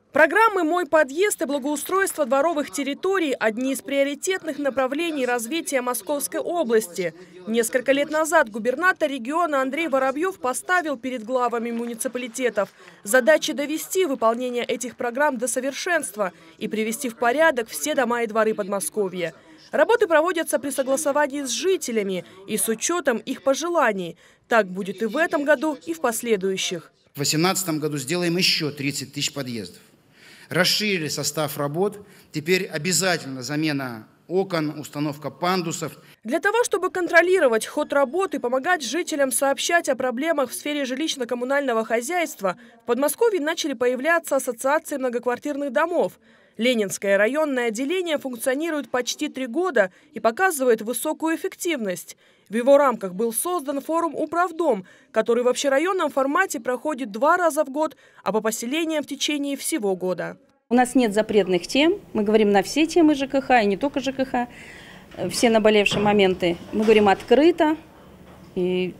Программы «Мой подъезд» и благоустройство дворовых территорий – одни из приоритетных направлений развития Московской области. Несколько лет назад губернатор региона Андрей Воробьев поставил перед главами муниципалитетов задачи довести выполнение этих программ до совершенства и привести в порядок все дома и дворы Подмосковья. Работы проводятся при согласовании с жителями и с учетом их пожеланий. Так будет и в этом году, и в последующих. В 2018 году сделаем еще 30 тысяч подъездов. Расширили состав работ. Теперь обязательно замена окон, установка пандусов. Для того, чтобы контролировать ход работы и помогать жителям сообщать о проблемах в сфере жилищно-коммунального хозяйства, в Подмосковье начали появляться ассоциации многоквартирных домов. Ленинское районное отделение функционирует почти 3 года и показывает высокую эффективность. В его рамках был создан форум «Управдом», который в общерайонном формате проходит 2 раза в год, а по поселениям в течение всего года. У нас нет запретных тем, мы говорим на все темы ЖКХ, и не только ЖКХ, все наболевшие моменты. Мы говорим открыто, и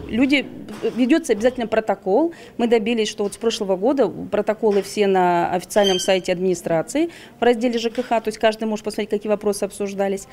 ведется обязательно протокол. Мы добились, что вот с прошлого года протоколы все на официальном сайте администрации в разделе ЖКХ, то есть каждый может посмотреть, какие вопросы обсуждались.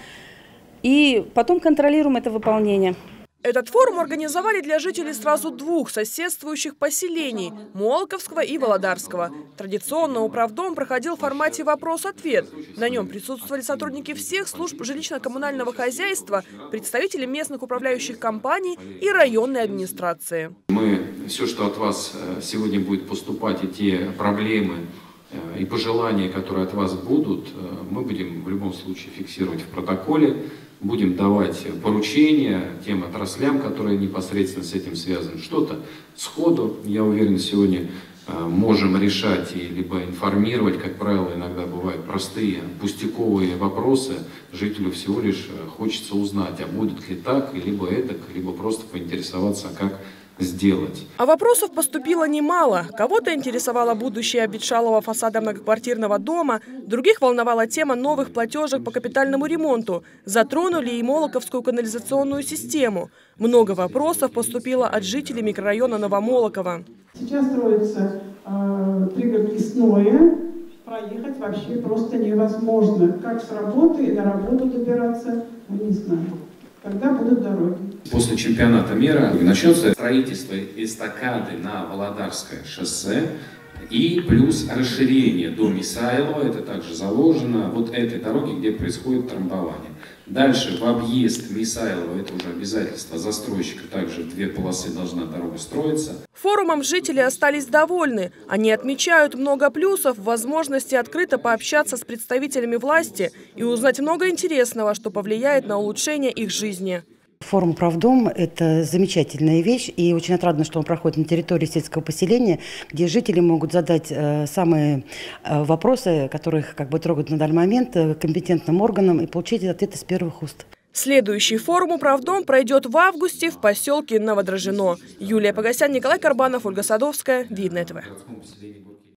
И потом контролируем это выполнение. Этот форум организовали для жителей сразу 2 соседствующих поселений – Молоковского и Володарского. Традиционно управдом проходил в формате вопрос-ответ. На нем присутствовали сотрудники всех служб жилищно-коммунального хозяйства, представители местных управляющих компаний и районной администрации. Все, что от вас сегодня будет поступать, и те проблемы и пожелания, которые от вас будут, мы будем в любом случае фиксировать в протоколе. Будем давать поручения тем отраслям, которые непосредственно с этим связаны. Что-то сходу, я уверен, сегодня можем решать и либо информировать. Как правило, иногда бывают простые, пустяковые вопросы. Жителю всего лишь хочется узнать, а будет ли так, либо этак, либо просто поинтересоваться, как сделать. А вопросов поступило немало. Кого-то интересовало будущее обветшалого фасада многоквартирного дома, других волновала тема новых платежек по капитальному ремонту. Затронули и Молоковскую канализационную систему. Много вопросов поступило от жителей микрорайона Новомолоково. Сейчас строится пригород Лесное. Проехать вообще просто невозможно. Как с работы на работу добираться, не знаю. Когда будут дороги? После чемпионата мира начнется строительство эстакады на Володарское шоссе и плюс расширение до Мисайлова, это также заложено, вот этой дороги, где происходит трамбование. Дальше в объезд Мисайлова, это уже обязательство застройщика, также в 2 полосы должна дорога строиться. Форумом жители остались довольны. Они отмечают много плюсов в возможности открыто пообщаться с представителями власти и узнать много интересного, что повлияет на улучшение их жизни. Форум «Управдом» – это замечательная вещь, и очень отрадно, что он проходит на территории сельского поселения, где жители могут задать самые вопросы, которых трогают на данный момент, компетентным органам, и получить ответы с первых уст. Следующий форум «Управдом» пройдет в августе в поселке Новодрожжино. Юлия Погосян, Николай Карбанов, Ольга Садовская, Видное ТВ.